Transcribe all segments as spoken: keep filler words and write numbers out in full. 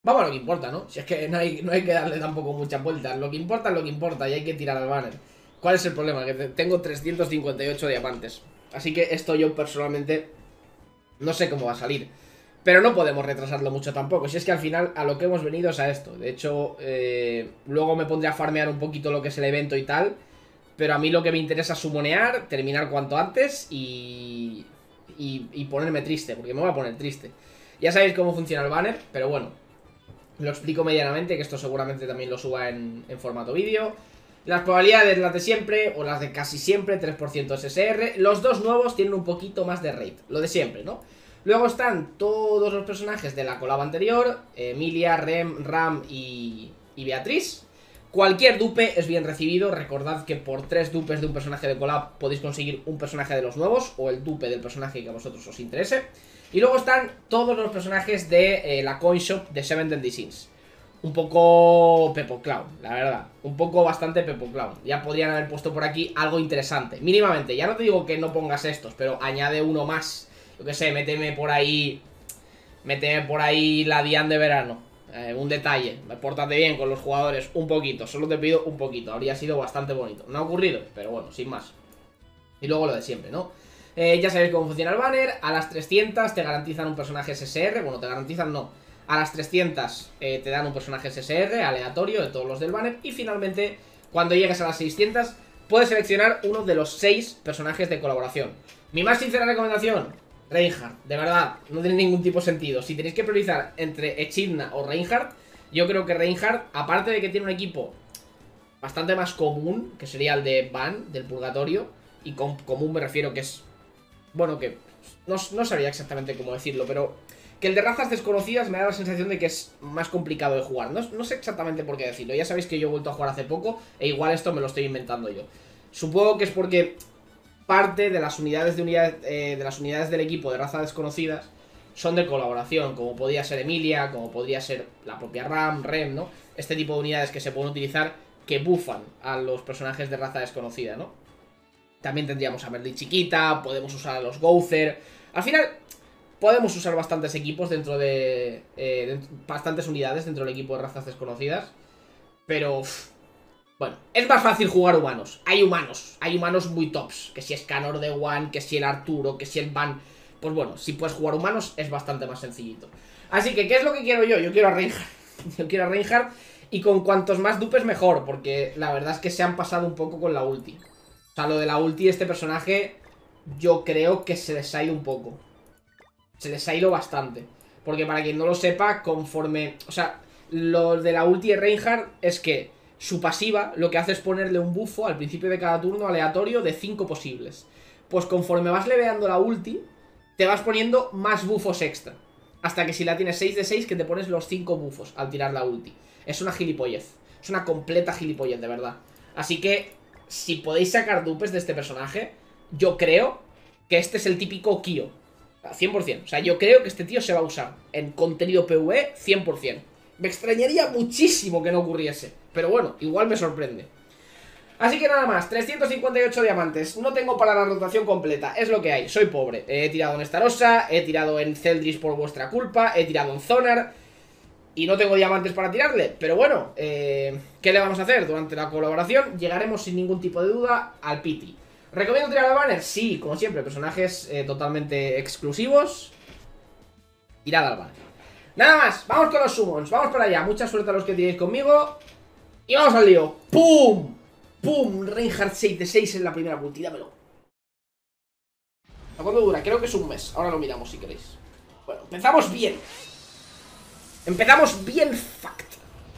Vamos a lo que importa, ¿no? Si es que no hay, no hay que darle tampoco muchas vueltas. Lo que importa es lo que importa y hay que tirar al banner. ¿Cuál es el problema? Que tengo trescientos cincuenta y ocho diamantes. Así que esto yo personalmente no sé cómo va a salir. Pero no podemos retrasarlo mucho tampoco. Si es que al final a lo que hemos venido es a esto. De hecho, eh, luego me pondré a farmear un poquito lo que es el evento y tal. Pero a mí lo que me interesa es sumonear, terminar cuanto antes y, y, y ponerme triste, porque me voy a poner triste. Ya sabéis cómo funciona el banner, pero bueno, lo explico medianamente, que esto seguramente también lo suba en, en formato vídeo. Las probabilidades, las de siempre, o las de casi siempre, tres por ciento S S R. Los dos nuevos tienen un poquito más de rate, lo de siempre, ¿no? Luego están todos los personajes de la collab anterior, Emilia, Rem, Ram y, y Beatriz. Cualquier dupe es bien recibido. Recordad que por tres dupes de un personaje de collab podéis conseguir un personaje de los nuevos, o el dupe del personaje que a vosotros os interese. Y luego están todos los personajes de eh, la coin shop de Seven Deadly Sins. Un poco Pepo Clown, la verdad. Un poco bastante Pepo Clown. Ya podrían haber puesto por aquí algo interesante, mínimamente. Ya no te digo que no pongas estos, pero añade uno más. Yo que sé, méteme por ahí Méteme por ahí la Dian de verano. Eh, un detalle, pórtate bien con los jugadores un poquito, solo te pido un poquito. Habría sido bastante bonito, no ha ocurrido, pero bueno, sin más. Y luego lo de siempre, ¿no? Eh, ya sabéis cómo funciona el banner. A las trescientas te garantizan un personaje S S R. Bueno, te garantizan no. A las trescientas eh, te dan un personaje S S R aleatorio de todos los del banner. Y finalmente, cuando llegues a las seiscientas, puedes seleccionar uno de los seis personajes de colaboración. Mi más sincera recomendación: Reinhardt, de verdad, no tiene ningún tipo de sentido. Si tenéis que priorizar entre Echidna o Reinhardt, yo creo que Reinhardt, aparte de que tiene un equipo bastante más común, que sería el de Van, del Purgatorio, y con común me refiero que es, bueno, que no, no sabría exactamente cómo decirlo, pero que el de razas desconocidas me da la sensación de que es más complicado de jugar. No, no sé exactamente por qué decirlo. Ya sabéis que yo he vuelto a jugar hace poco, e igual esto me lo estoy inventando yo. Supongo que es porque parte de las unidades de, unidad, eh, de las unidades del equipo de razas desconocidas son de colaboración, como podría ser Emilia, como podría ser la propia Ram, Rem, ¿no? Este tipo de unidades que se pueden utilizar que buffan a los personajes de raza desconocida, ¿no? También tendríamos a Merlin chiquita, podemos usar a los Gouther. Al final, podemos usar bastantes equipos dentro de, eh, de bastantes unidades dentro del equipo de razas desconocidas. Pero uff, bueno, es más fácil jugar humanos. Hay humanos, hay humanos muy tops. Que si es Canor de One, que si el Arturo, que si el Van. Pues bueno, si puedes jugar humanos es bastante más sencillito. Así que, ¿qué es lo que quiero yo? Yo quiero a Reinhardt. Yo quiero a Reinhardt. Y con cuantos más dupes mejor, porque la verdad es que se han pasado un poco con la ulti. O sea, lo de la ulti de este personaje, yo creo que se les ha ido un poco. Se les ha ido bastante. Porque para quien no lo sepa, conforme... O sea, lo de la ulti de Reinhardt es que su pasiva lo que hace es ponerle un buffo al principio de cada turno aleatorio de cinco posibles. Pues conforme vas leveando la ulti, te vas poniendo más buffos extra. Hasta que si la tienes seis de seis, que te pones los cinco buffos al tirar la ulti. Es una gilipollez. Es una completa gilipollez, de verdad. Así que, si podéis sacar dupes de este personaje, yo creo que este es el típico Kyo. cien por cien. O sea, yo creo que este tío se va a usar en contenido PvE cien por cien. Me extrañaría muchísimo que no ocurriese. Pero bueno, igual me sorprende. Así que nada más, trescientos cincuenta y ocho diamantes. No tengo para la rotación completa, es lo que hay. Soy pobre, he tirado en Starossa, he tirado en Zeldris por vuestra culpa, he tirado en Zonar y no tengo diamantes para tirarle. Pero bueno, eh, ¿qué le vamos a hacer? Durante la colaboración llegaremos sin ningún tipo de duda al Pity. ¿Recomiendo tirar al banner? Sí, como siempre, personajes eh, totalmente exclusivos. Tirad al banner. Nada más, vamos con los summons, vamos para allá. Mucha suerte a los que tiréis conmigo. Y vamos al lío. ¡Pum! ¡Pum! Reinhardt seis de seis en la primera multi, dámelo. ¿A cuánto dura? Creo que es un mes. Ahora lo miramos si queréis. Bueno, empezamos bien. Empezamos bien, fact.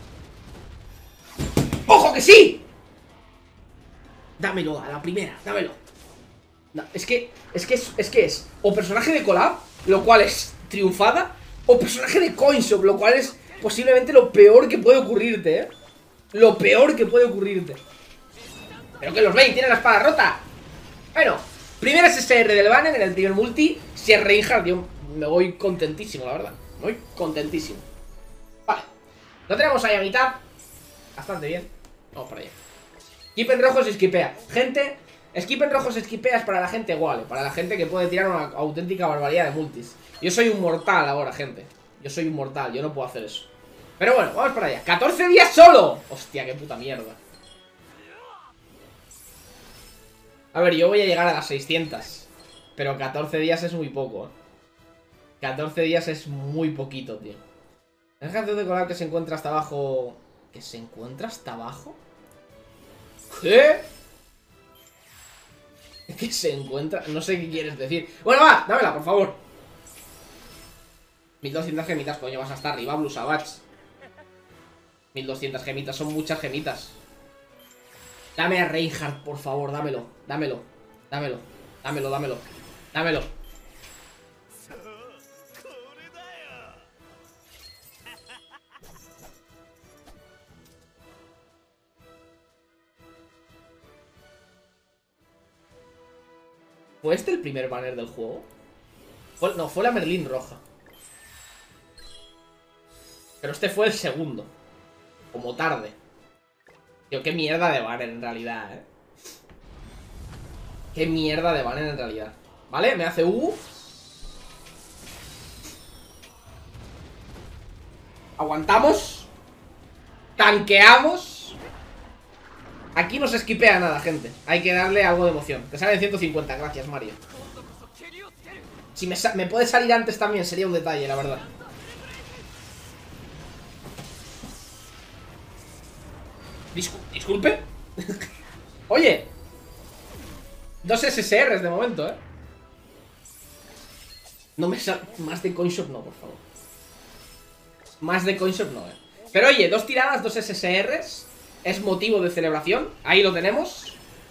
¡Ojo que sí! Dámelo a la primera, dámelo. No, es que, es que es, es que es o personaje de collab, lo cual es triunfada, o personaje de coinshop, lo cual es posiblemente lo peor que puede ocurrirte, ¿eh? Lo peor que puede ocurrirte. Pero que los veis, tiene la espada rota. Bueno, primer S S R del banner en el primer multi. Si es Reinhardt, yo me voy contentísimo, la verdad. Me voy contentísimo. Vale, lo tenemos ahí a mitad. Bastante bien. Vamos para allá. Skip en rojo se esquipea. Gente, skip en rojo se esquipea es para la gente igual, para la gente que puede tirar una auténtica barbaridad de multis. Yo soy un mortal ahora, gente. Yo soy un mortal, yo no puedo hacer eso. Pero bueno, vamos para allá. ¡catorce días solo! Hostia, qué puta mierda. A ver, yo voy a llegar a las seiscientas. Pero catorce días es muy poco, ¿eh? catorce días es muy poquito, tío. El ejército de Colab que se encuentra hasta abajo... ¿Que se encuentra hasta abajo? ¿Qué? ¿Que se encuentra? No sé qué quieres decir. Bueno, va, dámela, por favor. mil doscientas gemitas, coño, vas hasta arriba, Blue Savage. mil doscientas gemitas, son muchas gemitas. Dame a Reinhardt, por favor, dámelo. Dámelo, dámelo, dámelo, dámelo. Dámelo. ¿Fue este el primer banner del juego? Fue, no, fue la Merlín roja. Pero este fue el segundo. Como tarde. Tío, qué mierda de banner en realidad, eh. Qué mierda de banner en realidad. ¿Vale? Me hace U. Aguantamos. Tanqueamos. Aquí no se esquipea nada, gente. Hay que darle algo de emoción. Te salen ciento cincuenta, gracias, Mario. Si me, me puede salir antes también sería un detalle, la verdad. Discul Disculpe. Oye, dos S S Rs de momento, eh. No me sale. Más de coinshop no, por favor. Más de coinshop no, eh. Pero oye, dos tiradas, dos S S Rs. Es motivo de celebración. Ahí lo tenemos.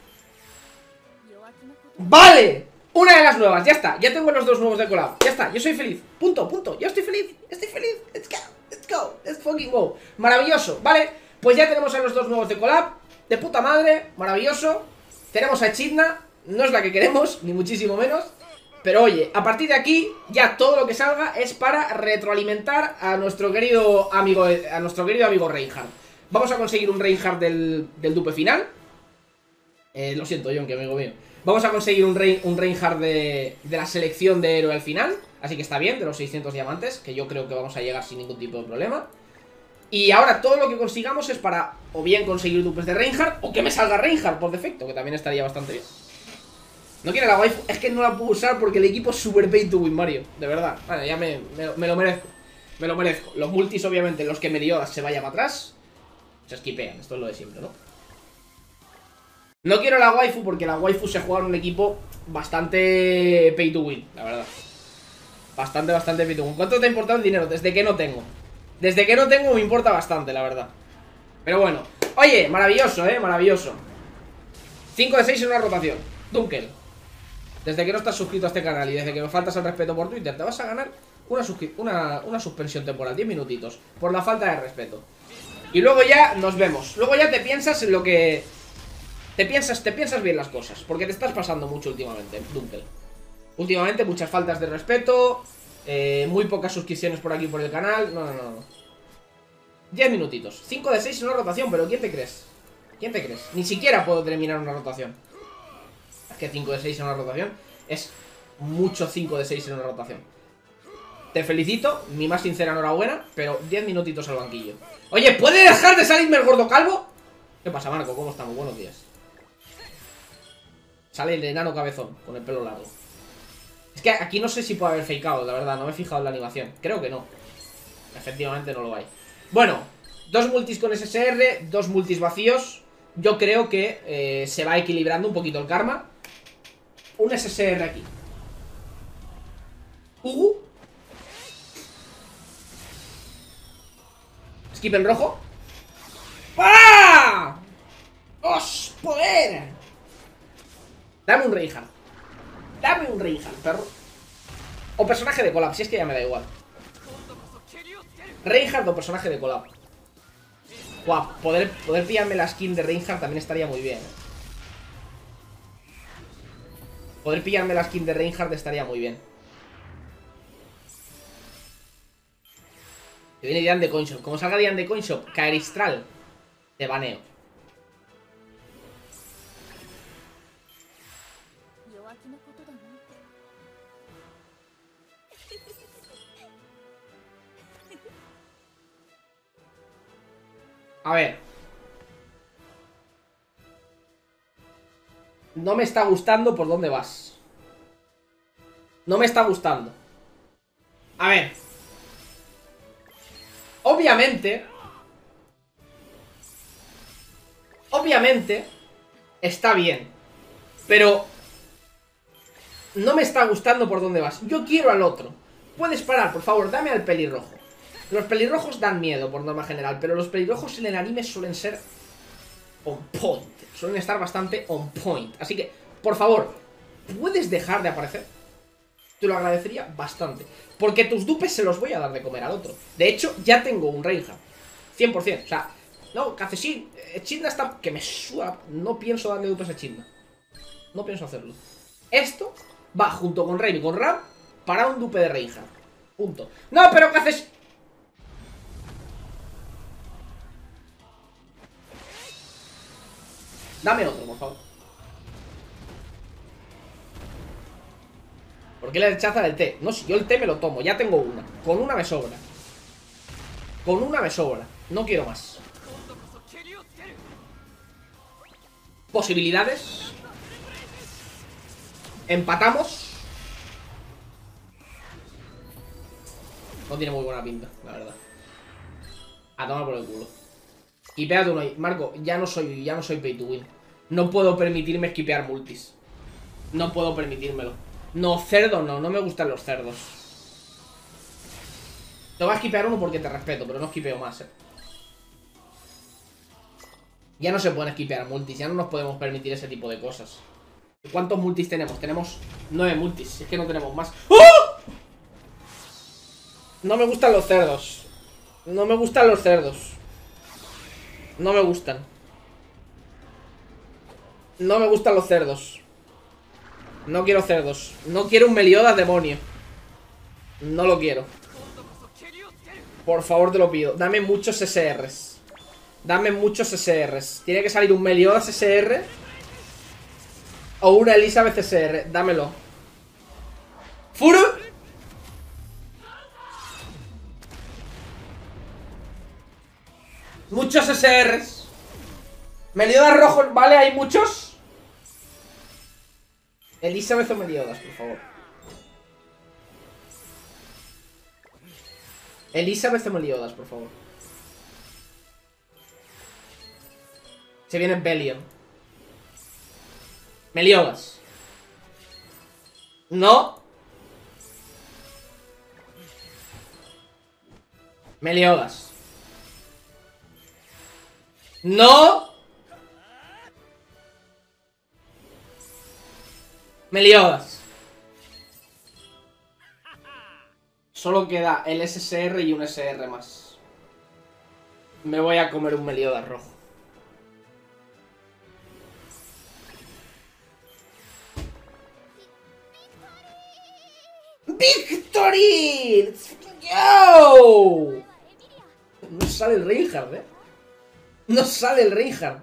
¡Vale! Una de las nuevas, ya está. Ya tengo los dos nuevos de collab. Ya está, yo soy feliz. Punto, punto. Yo estoy feliz. Estoy feliz. Let's go. Let's go. Let's fucking go. Maravilloso, ¿vale? Pues ya tenemos a los dos nuevos de collab. De puta madre. Maravilloso. Tenemos a Echidna. No es la que queremos, ni muchísimo menos. Pero oye, a partir de aquí, ya todo lo que salga es para retroalimentar a nuestro querido amigo, a nuestro querido amigo Reinhardt. Vamos a conseguir un Reinhardt del, del dupe final. Eh, lo siento, John, que amigo mío. Vamos a conseguir un, Rein, un Reinhardt de, de la selección de héroe al final. Así que está bien, de los seiscientos diamantes, que yo creo que vamos a llegar sin ningún tipo de problema. Y ahora todo lo que consigamos es para o bien conseguir dupes de Reinhardt, o que me salga Reinhardt por defecto, que también estaría bastante bien. No quiero la waifu, es que no la puedo usar porque el equipo es super pay to win, Mario. De verdad, bueno, ya me, me, me lo merezco. Me lo merezco. Los multis, obviamente, los que Meliodas se vaya para atrás, se esquipean, esto es lo de siempre, ¿no? No quiero la waifu porque la waifu se juega en un equipo bastante pay to win, la verdad. Bastante, bastante pay to win. ¿Cuánto te ha importado el dinero? Desde que no tengo. Desde que no tengo me importa bastante, la verdad. Pero bueno. Oye, maravilloso, eh, maravilloso. cinco de seis en una rotación. Dunkel. Desde que no estás suscrito a este canal y desde que me faltas el respeto por Twitter, te vas a ganar una, una, una suspensión temporal, diez minutitos, por la falta de respeto. Y luego ya nos vemos. Luego ya te piensas en lo que... Te piensas, te piensas bien las cosas, porque te estás pasando mucho últimamente, Dunkel. Últimamente muchas faltas de respeto, eh, muy pocas suscripciones por aquí por el canal. No, no, no, no. diez minutitos, cinco de seis en una rotación, pero ¿quién te crees? ¿Quién te crees? Ni siquiera puedo terminar una rotación. Es que cinco de seis en una rotación es mucho cinco de seis en una rotación. Te felicito, mi más sincera enhorabuena, pero diez minutitos al banquillo. Oye, ¿puede dejar de salirme el gordo calvo? ¿Qué pasa, Marco? ¿Cómo estamos? Buenos días. Sale el enano cabezón, con el pelo largo. Es que aquí no sé si puede haber fakeado, la verdad, no me he fijado en la animación. Creo que no. Efectivamente no lo hay. Bueno, dos multis con S S R, dos multis vacíos. Yo creo que eh, se va equilibrando un poquito el karma. Un S S R aquí. Ugu. Skip en rojo. ¡Ah! ¡Os! ¡Poder! Dame un Reinhardt. Dame un Reinhardt, perro. O personaje de collab, si es que ya me da igual. Reinhardt o personaje de collab. Guau, poder, poder pillarme la skin de Reinhardt también estaría muy bien, ¿eh? Poder pillarme la skin de Reinhardt estaría muy bien. Que viene Dian de Coinshop. Como salga Dian de Coinshop, Caeristral, te baneo. A ver. No me está gustando por dónde vas. No me está gustando. A ver. Obviamente. Obviamente. Está bien. Pero no me está gustando por dónde vas. Yo quiero al otro. Puedes parar, por favor, dame al pelirrojo. Los pelirrojos dan miedo por norma general, pero los pelirrojos en el anime suelen ser on point. Suelen estar bastante on point. Así que, por favor, ¿puedes dejar de aparecer? Te lo agradecería bastante. Porque tus dupes se los voy a dar de comer al otro. De hecho, ya tengo un Reinhardt. cien por cien. O sea, no, Kazeshin, Echidna está... Que me suda. No pienso darle dupes a Echidna. No pienso hacerlo. Esto va junto con Rain y con Ram para un dupe de Reinhardt. Punto. No, pero Kazeshin... Dame otro, por favor. ¿Por qué le rechazan el té? No, si yo el té me lo tomo, ya tengo una. Con una me sobra. Con una me sobra. No quiero más. Posibilidades. Empatamos. No tiene muy buena pinta, la verdad. A tomar por el culo. Y pégate uno ahí. Marco, ya no soy, ya no soy pay to win. No puedo permitirme esquipear multis. No puedo permitírmelo. No, cerdo no, no me gustan los cerdos. Te voy a esquipear uno porque te respeto, pero no esquipeo más, eh. Ya no se pueden esquipear multis, ya no nos podemos permitir ese tipo de cosas. ¿Cuántos multis tenemos? Tenemos nueve multis, es que no tenemos más. ¡Oh! No me gustan los cerdos. No me gustan los cerdos. No me gustan. No me gustan los cerdos. No quiero cerdos. No quiero un Meliodas demonio. No lo quiero. Por favor te lo pido. Dame muchos S Rs. Dame muchos S Rs. Tiene que salir un Meliodas S R o una Elizabeth S R. Dámelo. ¡Furu! Muchos S Rs. Meliodas rojos, ¿vale? ¿Hay muchos? Elizabeth o Meliodas, por favor. Elizabeth o Meliodas, por favor. Se viene Bellion. Meliodas. No. Meliodas. No. Meliodas. Solo queda el S S R y un S R más. Me voy a comer un Meliodas rojo. ¡Victory! ¡Yo! No sale el Reinhardt, eh. No sale el Reinhardt.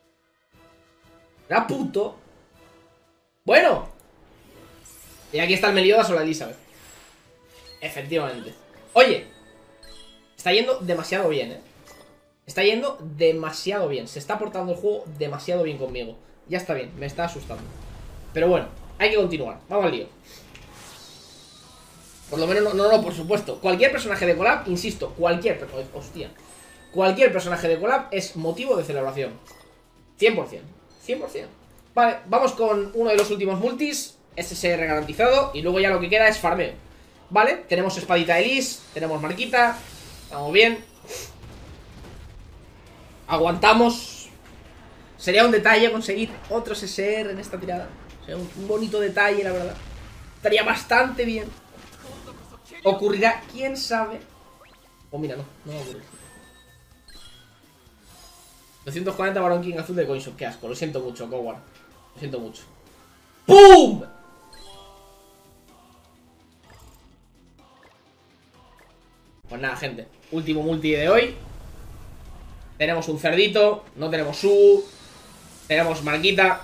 Era puto. Bueno. Y aquí está el Meliodas o la Elizabeth. Efectivamente. Oye. Está yendo demasiado bien, eh. Está yendo demasiado bien. Se está portando el juego demasiado bien conmigo. Ya está bien, me está asustando. Pero bueno, hay que continuar. Vamos al lío. Por lo menos, no, no, no, por supuesto. Cualquier personaje de collab, insisto, cualquier... Hostia. Cualquier personaje de collab es motivo de celebración. cien por cien. cien por cien. Vale, vamos con uno de los últimos multis. S S R garantizado. Y luego ya lo que queda es farmeo. Vale, tenemos espadita Elise. Tenemos marquita. Vamos bien. Aguantamos. Sería un detalle conseguir otros S S R en esta tirada. Sería un, un bonito detalle, la verdad. Estaría bastante bien. Ocurrirá, quién sabe. Oh, mira, no, no va a ocurrir. doscientos cuarenta Baron King azul de Coinshop, qué asco, lo siento mucho, Coward. Lo siento mucho. ¡Pum! Pues nada, gente. Último multi de hoy. Tenemos un cerdito. No tenemos su. Tenemos marquita.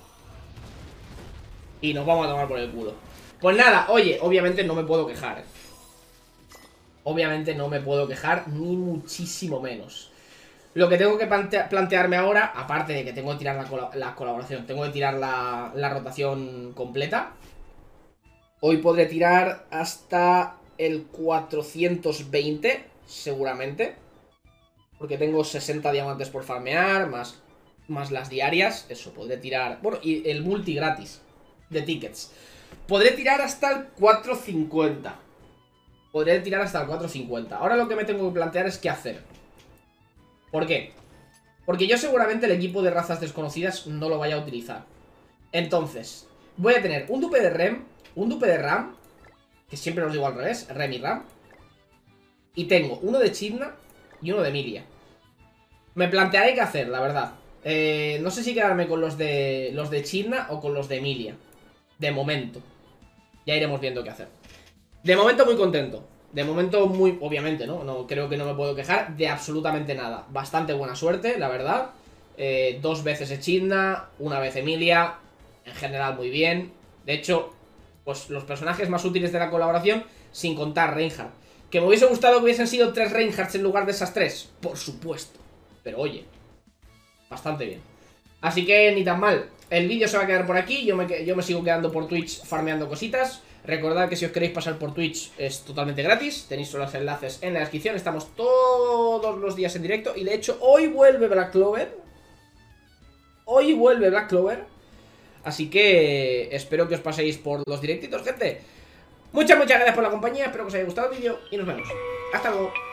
Y nos vamos a tomar por el culo. Pues nada, oye, obviamente no me puedo quejar, ¿eh? Obviamente no me puedo quejar, ni muchísimo menos. Lo que tengo que plantea plantearme ahora, aparte de que tengo que tirar la, col la colaboración, tengo que tirar la, la rotación completa. Hoy podré tirar hasta el cuatrocientos veinte, seguramente. Porque tengo sesenta diamantes por farmear, más, más las diarias. Eso, podré tirar... Bueno, y el multi gratis de tickets. Podré tirar hasta el cuatrocientos cincuenta. Podré tirar hasta el cuatrocientos cincuenta. Ahora lo que me tengo que plantear es qué hacer. ¿Por qué? Porque yo seguramente el equipo de razas desconocidas no lo vaya a utilizar. Entonces, voy a tener un dupe de Rem, un dupe de Ram, que siempre los digo al revés, Rem y Ram. Y tengo uno de Echidna y uno de Emilia. Me plantearé qué hacer, la verdad. Eh, no sé si quedarme con los de los de Echidna o con los de Emilia. De momento. Ya iremos viendo qué hacer. De momento muy contento. De momento muy... Obviamente, ¿no? No creo que no me puedo quejar de absolutamente nada. Bastante buena suerte, la verdad. Eh, dos veces Echidna, una vez Emilia. En general muy bien. De hecho, pues los personajes más útiles de la colaboración, sin contar Reinhardt. ¿Que me hubiese gustado que hubiesen sido tres Reinhardts en lugar de esas tres? Por supuesto. Pero oye, bastante bien. Así que ni tan mal. El vídeo se va a quedar por aquí. Yo me, yo me sigo quedando por Twitch farmeando cositas. Recordad que si os queréis pasar por Twitch es totalmente gratis. Tenéis los enlaces en la descripción. Estamos todos los días en directo. Y de hecho hoy vuelve Black Clover. Hoy vuelve Black Clover. Así que espero que os paséis por los directitos, gente. Muchas, muchas gracias por la compañía. Espero que os haya gustado el vídeo y nos vemos. Hasta luego.